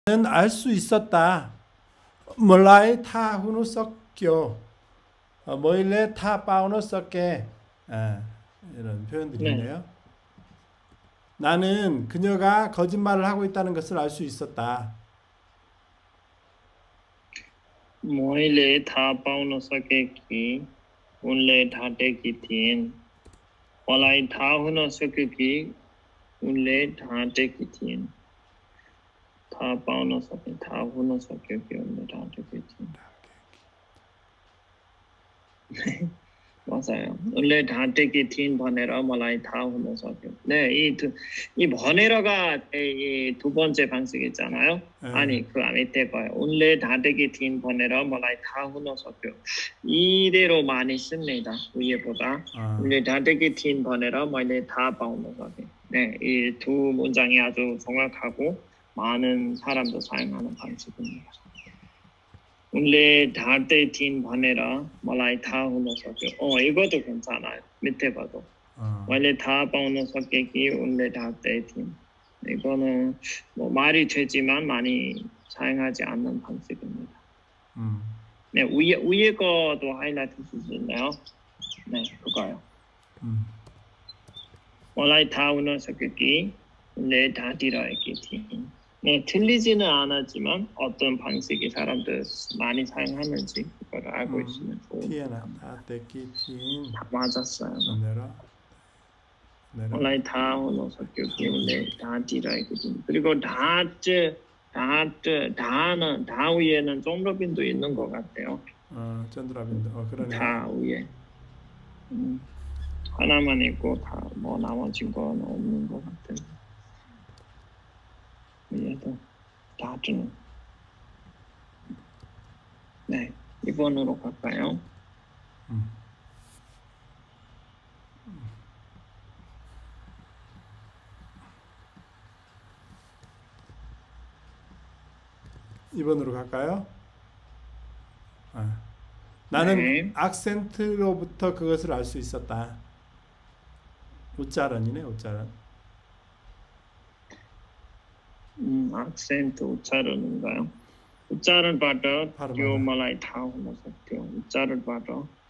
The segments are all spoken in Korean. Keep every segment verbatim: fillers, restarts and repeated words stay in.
는 알 수 있었다. 멀라이 타 후누 섞여 뭐일레 타 파우노 섞게 이런 표현들이 네. 있네요. 나는 그녀가 거짓말을 하고 있다는 것을 알 수 있었다. मैले थाहा पाउन सके कि उनले ढाँटेकी थिइन्। मलाई थाहा हुन सक्यो कि उनले ढाँटेकी थिइन्। थाहा पाउन सके, थाहा हुन सक्यो कि उनले ढाँटेकी थिइन्. 맞아요. 원래 ढाँटेकी थिइन् भनेर मलाई थाहा हुन सक्यो. 네, 이 두, 이 भनेर가 이 두 번째 방식 있잖아요. 네. 아니, 그 밑에 거요. 원래 ढाँटेकी थिइन् भनेर मलाई थाहा हुन सक्요. 이대로 많이 씁니다. 위에보다. 아. 원래 ढाँटेकी थिइन् भनेर मैले थाहा पाउन सक्요. 네, 이 두 문장이 아주 정확하고 많은 사람도 사용하는 방식입니다. उनले ढाँट्दै थिइन् भनेर मलाई थाहा हुन सक्यो. 어, 이것도 괜찮아요. 밑에 봐도. 어. मैले थाहा पाउन सके कि उनले ढाँट्दै थिइन्. 이거는 뭐 말이 되지만 많이 사용하지 않는 방식입니다. 음. 네, 위에 위에 거도 하이라이트 해주실래요? 네, 그거요. 음. मलाई थाहा हुन सक्यो कि उनले ढाँटिरहेकी थिइन्. 네, 틀리지는 않았지만 어떤 방식이 사람들 많이 사용하는지 그걸 알고 음, 있으면 좋은 티에나 ढाँटेकी थिइन्. 다 맞았어요. 내려 내려 मलाई थाहा हुन सक्यो कि उनले ढाँटिरहेको थिइन्. 그리고 ढाँ트, ढाँ트, ढा는 ढा 위에는 쫑러빈도 있는 것 같아요. 어, 쩐드라빈도 어, 그러네. ढा 위에 음, 하나만 있고 다 뭐 나머진 건 없는 것 같아요. 위에도 ढाँ트는 네, 이 번으로 갈까요? 음. 이 번으로 갈까요? 아. 나는 네. 악센트로부터 그것을 알 수 있었다. 우짜런이네, 우짜런. 음, 악센트 우차른인가요? 우차른बाट 바로 त्यो 맞아요. मलाई थाहा हुन सक्थ्यो. उच्चारणबाट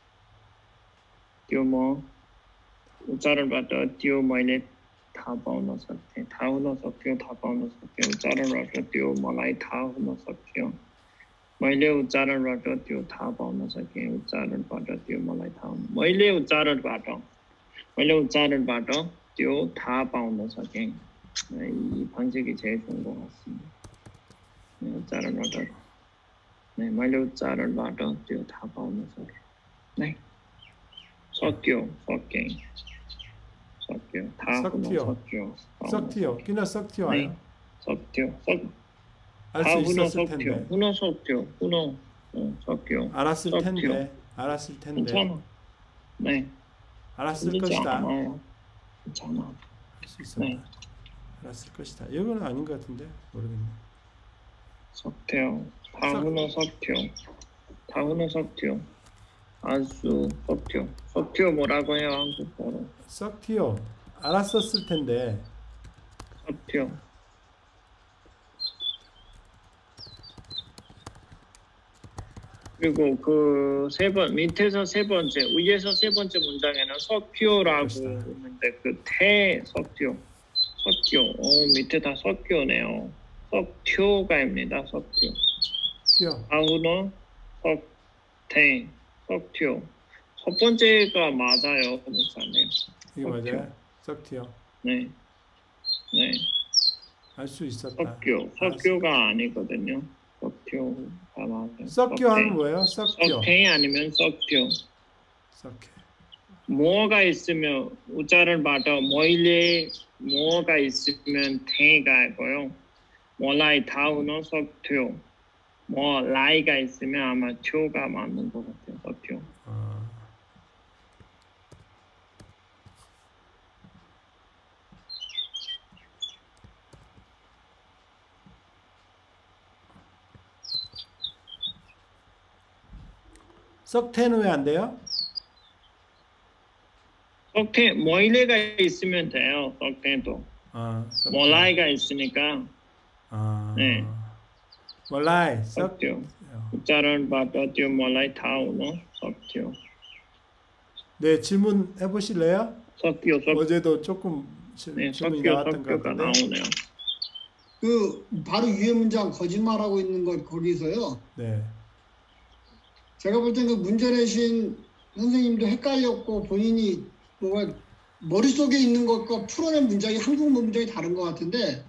त्यो म उच्चारणबाट त्यो मैले थाहा पाउन सक्थेँ. थाहा हुन सक्थ्यो, थाहा पाउन सक्थ्यो. उच्चारणबाट त्यो मलाई थाहा हुन सक्थ्यो. मैले उच्चारणबाट त्यो थाहा पाउन सकेँ. उच्चारणबाट त्यो मलाई थाहा हुन मैले उच्चारणबाट मैले उच्चारणबाट त्यो थाहा पाउन सकेँ. 이 방식이 제일 좋은 것 같습니다. 네, 우짜른बाट 네, मैले 우짜른बाट त्यो थाहा पाउन सकेँ. 네, सक्यो, सकेँ, सक्यो, थाहा हुन सक्यो. सक्थियो. किन सक्थियो 네, 아요? सक्यो, 석, 알 다 수 हुन 있었을 सक्यो, 텐데. हुन सक्यो, हुन, 어, सक्यो. 알았을 सक्थियो. 텐데. 알았을 텐데. 괜찮아. 네, 알았을 틀리지 것이다. 않아요. 괜찮아. 할 수 있었다. 네. 알았을 것이다. 이건 아닌 것 같은데 모르겠네. 석태요. 다 석- 훈어 석태요. 다 훈어 석태요. 아주 석태요. 석태요 뭐라고 해요 한국어로? 썩티요. 알았었을 텐데. 석태요. 그리고 그 세 번 밑에서 세 번째 위에서 세 번째 문장에는 석효라고 있는데 그 태 석효 석효 어 밑에 다 석효네요. 석효가입니다. 석효. 티요. 아우너 석태 석효 첫 번째가 맞아요, 목사님. 이게 맞아요. 썩티요. 네, 네. 알 수 있었다. 석효 석효가 아니거든요. 석효가 맞아요. 썩교 하면 뭐예요? 썩교. 석태 아니면 석효. 썩게. 뭐가 있으면 우자를 받아 뭐일에 뭐가 있으면 태가고요. 뭐라이 다우너 석효. 뭐 라이가 있으면 아마 튜가 맞는 것 같아요. 석효. 어. 썩태는 왜 안 돼요? 석태 뭐일에가 있으면 돼요. 석태도. 아, 썩태. 뭐라이가 있으니까. 아. 네. 몰라이 썩 सकते उच्चारण बाट त्यो मलाई थाहा हुन सक्थ्यो. 네, 질문 해보실래요? सक्यो सक् 어제도 조금 질- 네, 질문이 सक्यो 나왔던 것 सक्요가 같은데. 나오네요. 그 바로 위에 문장 거짓말하고 있는 거 거기서요. 네, 제가 볼 땐 그 문제 내신 선생님도 헷갈렸고 본인이 뭐가 머릿속에 있는 것과 풀어낸 문장이 한국어 문장이 다른 것 같은데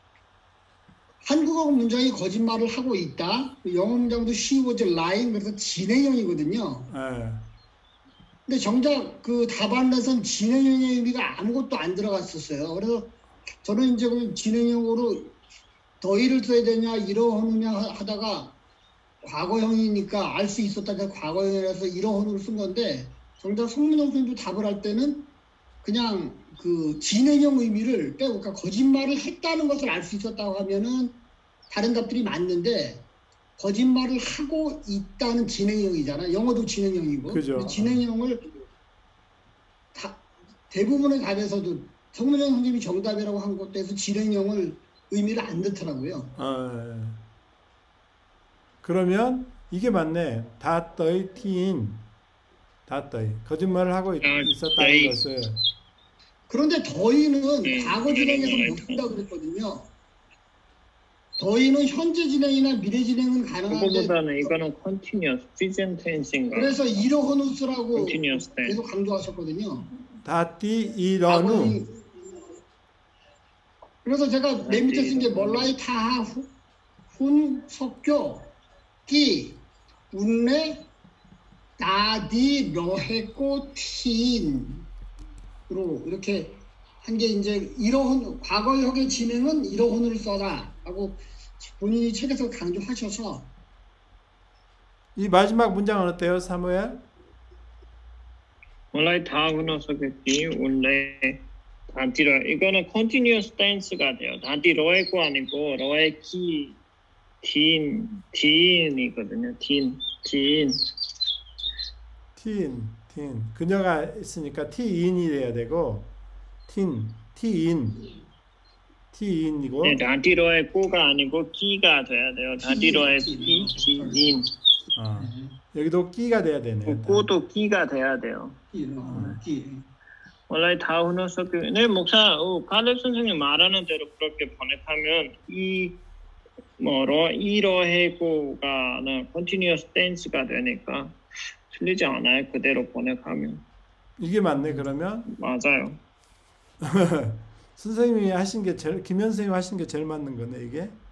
한국어 문장이 거짓말을 하고 있다. 영어 문장도 she was lying 그래서 진행형이거든요. 네, 근데 정작 그 답안에선 진행형의 의미가 아무것도 안 들어갔었어요. 그래서 저는 이제 그 진행형으로 더이를 써야 되냐 이러느냐 하다가 과거형이니까 알 수 있었다. 그래서 과거형이라서 이러hon으로 쓴 건데 정작 송문영 선생님도 답을 할 때는 그냥 그 진행형 의미를 빼고 그러니까 거짓말을 했다는 것을 알 수 있었다고 하면은 다른 답들이 맞는데 거짓말을 하고 있다는 진행형이잖아. 영어도 진행형이고. 그죠. 근데 진행형을 다, 대부분의 답에서도 송문영 선생님이 정답이라고 한 것에서 진행형을 의미를 안 넣더라고요. 어, 네. 그러면 이게 맞네. 다 떠이 티인, 다 떠이 거짓말을 하고 있, 아, 있었다는 떠이. 것을. 그런데 더이는 네, 과거 진행에서 그런 못 쓴다고 그랬거든요. 더이는 현재 진행이나 미래 진행은 가능한데 그거보다는 이거는 continuous, present tense인가? 그래서 이러허누 쓰라고 continuous tense. 계속 강조하셨거든요. 다띠 이런우. 과거형이- 그래서 제가 맨 밑에 쓴 게 몰라이 타하 후- 훈 석교 끼 운레 나디 러했고 티인으로 이렇게 한 게 이제 이러한 과거형의 진행은 이러한을 써라 하고 본인이 책에서 강조하셔서 이 마지막 문장은 어때요, 사무엘? मलाई थाहा हुन सकेकी उनले धाँती रहे 이거는 continuous tense가 돼요. धाँती रहेको 아니고 रहेकी थिइन थि인이거든요. थि인 थि인 티인, 티인. 그녀가 있으니까 티인이 돼야 되고, 틴, 티인, 티인이고. 네, धाँती रहेको가 아니고 끼가 돼야 돼요. धाँती रहेकी थि인 어. 여기도 끼가 돼야 되네요. 꼬도 끼가 돼야 돼요. 이러 끼 मलाई थाहा हुन सक्यो. 네, 목사, 어, 칼렙 선생님 말하는 대로 그렇게 번역하면 이 뭐로 이러해고가는 continuous tense가 되니까 틀리지 않아요. 그대로 번역하면 이게 맞네, 그러면? 맞아요. 선생님이 하신 게 제일, 김현 선생님이 하신 게 제일 맞는 거네, 이게?